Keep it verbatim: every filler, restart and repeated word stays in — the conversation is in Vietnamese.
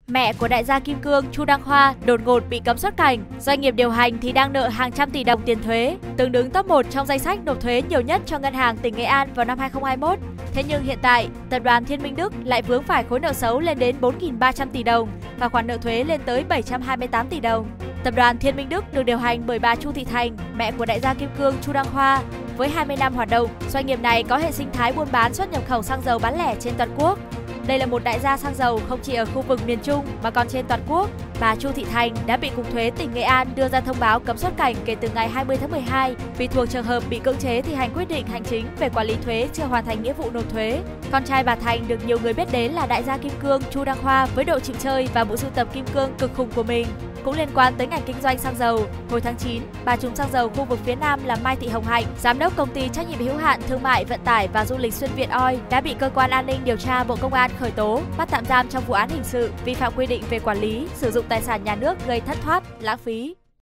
Mẹ của đại gia kim cương Chu Đăng Khoa đột ngột bị cấm xuất cảnh. Doanh nghiệp điều hành thì đang nợ hàng trăm tỷ đồng tiền thuế, từng đứng top một trong danh sách nộp thuế nhiều nhất cho ngân hàng tỉnh Nghệ An vào năm hai không hai mốt. Thế nhưng hiện tại, tập đoàn Thiên Minh Đức lại vướng phải khối nợ xấu lên đến bốn nghìn ba trăm tỷ đồng và khoản nợ thuế lên tới bảy trăm hai mươi tám tỷ đồng. Tập đoàn Thiên Minh Đức được điều hành bởi bà Chu Thị Thành, mẹ của đại gia kim cương Chu Đăng Khoa. Với hai mươi năm hoạt động, doanh nghiệp này có hệ sinh thái buôn bán xuất nhập khẩu xăng dầu bán lẻ trên toàn quốc. Đây là một đại gia xăng dầu không chỉ ở khu vực miền Trung mà còn trên toàn quốc. Bà Chu Thị Thành đã bị Cục Thuế tỉnh Nghệ An đưa ra thông báo cấm xuất cảnh kể từ ngày hai mươi tháng mười hai vì thuộc trường hợp bị cưỡng chế thi hành quyết định hành chính về quản lý thuế chưa hoàn thành nghĩa vụ nộp thuế. Con trai bà Thành được nhiều người biết đến là đại gia kim cương Chu Đăng Khoa với độ chịu chơi và bộ sưu tập kim cương cực khủng của mình. Cũng liên quan tới ngành kinh doanh xăng dầu, hồi tháng chín, bà trùm xăng dầu khu vực phía Nam là Mai Thị Hồng Hạnh, giám đốc công ty trách nhiệm hữu hạn thương mại vận tải và du lịch Xuyên Việt Oil đã bị cơ quan an ninh điều tra Bộ Công an khởi tố, bắt tạm giam trong vụ án hình sự vi phạm quy định về quản lý, sử dụng tài sản nhà nước gây thất thoát, lãng phí.